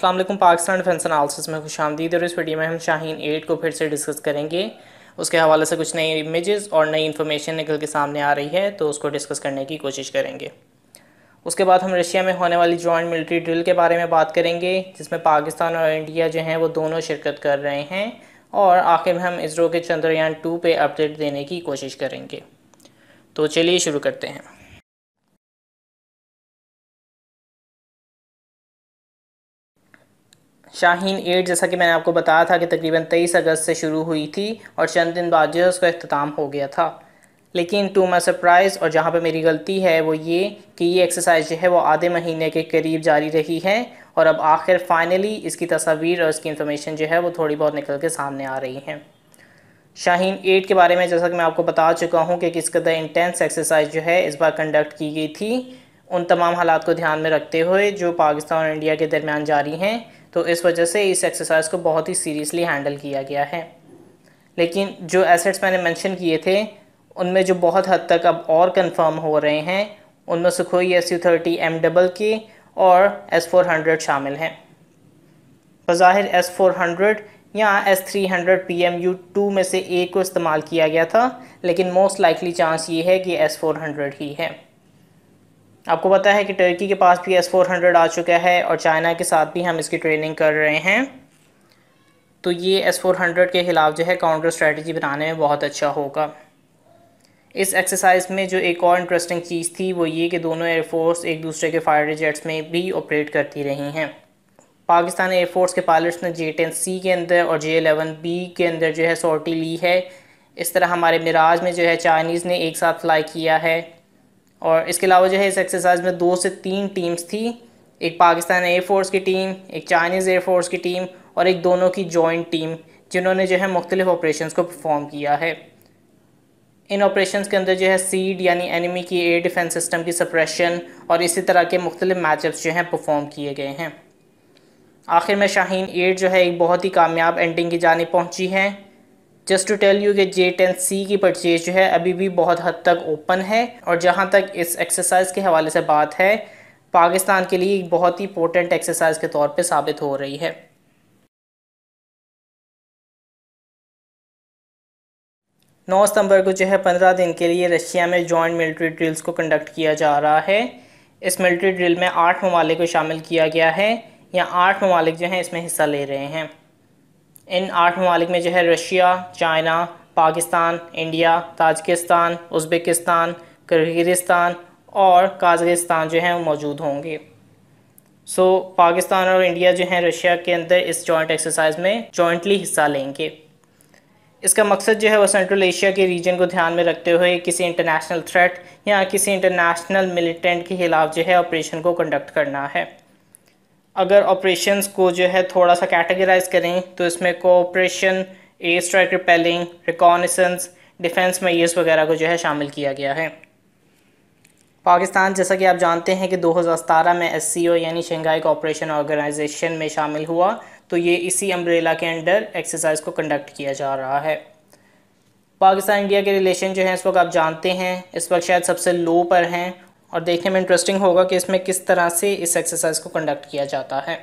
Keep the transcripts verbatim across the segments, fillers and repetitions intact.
अस्सलाम वालेकुम। Pakistan defence analysis में खुशामदीद। और इस वीडियो में हम शाहीन एट को फिर से डिस्कस करेंगे। उसके हवाले से कुछ नई इमेजेस और नई इन्फॉर्मेशन निकल के सामने आ रही है, तो उसको डिस्कस करने की कोशिश करेंगे। उसके बाद हम रशिया में होने वाली जॉइंट मिलिट्री ड्रिल के बारे में बात करेंगे, जिसमें पाकिस्तान और इंडिया जो हैं वो दोनों शिरकत कर रहे हैं। और आखिर में हम इसरो के चंद्रयान टू पे अपडेट देने की कोशिश करेंगे। तो चलिए शुरू करते हैं। शाहीन एट, जैसा कि मैंने आपको बताया था कि तकरीबन तेईस अगस्त से शुरू हुई थी और चंद दिन बाद जो है उसका अख्ताम हो गया था। लेकिन टू माई सरप्राइज़, और जहाँ पे मेरी गलती है वो ये कि ये एक्सरसाइज जो है वो आधे महीने के करीब जारी रही है और अब आखिर फाइनली इसकी तस्वीर और इसकी इन्फॉर्मेशन जो है वो थोड़ी बहुत निकल के सामने आ रही हैं। शाहीन एट के बारे में जैसा कि मैं आपको बता चुका हूँ कि किस कदर इंटेंस एक्सरसाइज जो है इस बार कंडक्ट की गई थी, उन तमाम हालात को ध्यान में रखते हुए जो पाकिस्तान और इंडिया के दरमियान जारी हैं। तो इस वजह से इस एक्सरसाइज को बहुत ही सीरियसली हैंडल किया गया है। लेकिन जो एसेट्स मैंने मेंशन किए थे उनमें जो बहुत हद तक अब और कंफर्म हो रहे हैं, उनमें Sukhoi S U thirty M double K और एस फोर हंड्रेड शामिल हैं। बज़ाहिर एस फोर हंड्रेड या S three hundred P M U two में से एक को इस्तेमाल किया गया था, लेकिन मोस्ट लाइकली चांस ये है कि एस फोर हंड्रेड ही है। आपको पता है कि टर्की के पास भी एस फोर हंड्रेड आ चुका है और चाइना के साथ भी हम इसकी ट्रेनिंग कर रहे हैं। तो ये एस फोर हंड्रेड के ख़िलाफ़ जो है काउंटर स्ट्रेटजी बनाने में बहुत अच्छा होगा। इस एक्सरसाइज में जो एक और इंटरेस्टिंग चीज़ थी वो ये कि दोनों एयरफोर्स एक दूसरे के फाइटर जेट्स में भी ऑपरेट करती रही हैं। पाकिस्तान एयरफोर्स के पायलट्स ने जे टेन सी के अंदर और जे इलेवन बी के अंदर जो है सॉर्टी ली है। इस तरह हमारे मिराज में जो है चाइनीज़ ने एक साथ फ्लाई किया है। और इसके अलावा जो है इस एक्सरसाइज में दो से तीन टीम्स थी, एक पाकिस्तान एयरफोर्स की टीम, एक चाइनीज़ एयरफोर्स की टीम और एक दोनों की जॉइंट टीम, जिन्होंने जो है मुख्तलिफ ऑपरेशंस को परफॉर्म किया है। इन ऑपरेशंस के अंदर जो है सीड यानी एनिमी की एयर डिफेंस सिस्टम की सप्रेशन और इसी तरह के मुख्तलिफ मैचअप्स जो हैं परफॉर्म किए गए हैं। आखिर में शाहीन एट जो है एक बहुत ही कामयाब एंडिंग की जानिब पहुंची है। जस्ट टू टेल यू कि जे टेन सी की परचेज जो है अभी भी बहुत हद तक ओपन है और जहां तक इस एक्सरसाइज के हवाले से बात है, पाकिस्तान के लिए एक बहुत ही इंपॉर्टेंट एक्सरसाइज के तौर पे साबित हो रही है। नौ सितंबर को जो है पंद्रह दिन के लिए रशिया में जॉइंट मिलिट्री ड्रिल्स को कंडक्ट किया जा रहा है। इस मिलिट्री ड्रिल में आठ ममालिक को शामिल किया गया है, या आठ ममालिक जो हैं इसमें हिस्सा ले रहे हैं। इन आठ ममालिक में जो है Russia, China, Pakistan, India, Tajikistan, Uzbekistan, Kyrgyzstan और काज़ाकिस्तान जो हैं वो मौजूद होंगे। सो so, पाकिस्तान और इंडिया जो हैं रशिया के अंदर इस जॉइंट एक्सरसाइज में जॉइंटली हिस्सा लेंगे। इसका मकसद जो है वो सेंट्रल एशिया के रीजन को ध्यान में रखते हुए किसी इंटरनेशनल थ्रेट या किसी इंटरनेशनल मिलिटेंट के खिलाफ जो है ऑपरेशन को कंडक्ट करना है। अगर ऑपरेशंस को जो है थोड़ा सा कैटेगराइज करें तो इसमें cooperation, air strike repelling, reconnaissance, defence measures वगैरह को जो है शामिल किया गया है। पाकिस्तान जैसा कि आप जानते हैं कि दो हज़ार सतारह में एस सी ओ यानी शंघाई कोऑपरेशन ऑर्गेनाइजेशन में शामिल हुआ, तो ये इसी अम्ब्रेला के अंडर एक्सरसाइज को कंडक्ट किया जा रहा है। पाकिस्तान इंडिया के रिलेशन जो हैं इस वक्त आप जानते हैं इस वक्त शायद सबसे लो पर हैं और देखने में इंटरेस्टिंग होगा कि इसमें किस तरह से इस एक्सरसाइज को कंडक्ट किया जाता है।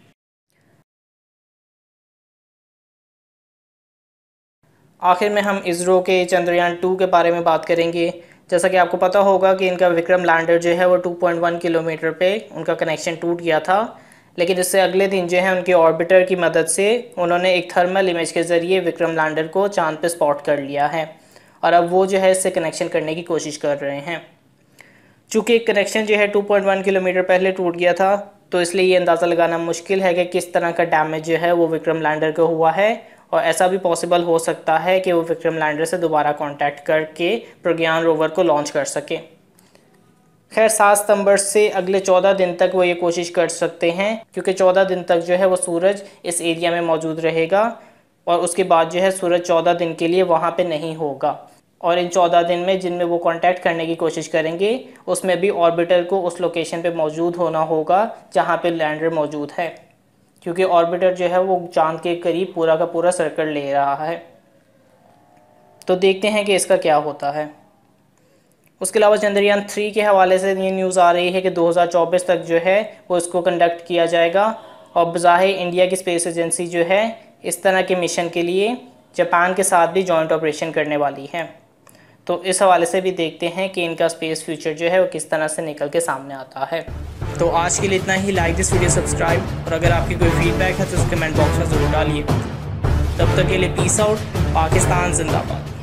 आखिर में हम इसरो के चंद्रयान टू के बारे में बात करेंगे। जैसा कि आपको पता होगा कि इनका विक्रम लैंडर जो है वो टू पॉइंट वन किलोमीटर पे उनका कनेक्शन टूट गया था, लेकिन इससे अगले दिन जो है उनके ऑर्बिटर की मदद से उन्होंने एक थर्मल इमेज के ज़रिए विक्रम लैंडर को चांद पे स्पॉट कर लिया है और अब वो जो है इससे कनेक्शन करने की कोशिश कर रहे हैं। चूँकि कनेक्शन जो है टू पॉइंट वन किलोमीटर पहले टूट गया था, तो इसलिए ये अंदाज़ा लगाना मुश्किल है कि किस तरह का डैमेज जो है वो विक्रम लैंडर को हुआ है और ऐसा भी पॉसिबल हो सकता है कि वो विक्रम लैंडर से दोबारा कांटेक्ट करके प्रज्ञान रोवर को लॉन्च कर सके। खैर सात सितंबर से अगले चौदह दिन तक वो ये कोशिश कर सकते हैं, क्योंकि चौदह दिन तक जो है वो सूरज इस एरिया में मौजूद रहेगा और उसके बाद जो है सूरज चौदह दिन के लिए वहाँ पे नहीं होगा। और इन चौदह दिन में जिनमें वो कांटेक्ट करने की कोशिश करेंगे उसमें भी ऑर्बिटर को उस लोकेशन पे मौजूद होना होगा जहाँ पे लैंडर मौजूद है, क्योंकि ऑर्बिटर जो है वो चांद के करीब पूरा का पूरा सर्कल ले रहा है। तो देखते हैं कि इसका क्या होता है। उसके अलावा चंद्रयान थ्री के हवाले से ये न्यूज़ आ रही है कि दो हज़ार चौबीस तक जो है वो इसको कंडक्ट किया जाएगा और बज़ाहिर इंडिया की स्पेस एजेंसी जो है इस तरह के मिशन के लिए जापान के साथ भी जॉइंट ऑपरेशन करने वाली है। तो इस हवाले से भी देखते हैं कि इनका स्पेस फ्यूचर जो है वो किस तरह से निकल के सामने आता है। तो आज के लिए इतना ही। लाइक दिस वीडियो, सब्सक्राइब, और अगर आपकी कोई फीडबैक है तो उस कमेंट बॉक्स में ज़रूर डालिए। तब तक के लिए पीस आउट। पाकिस्तान जिंदाबाद।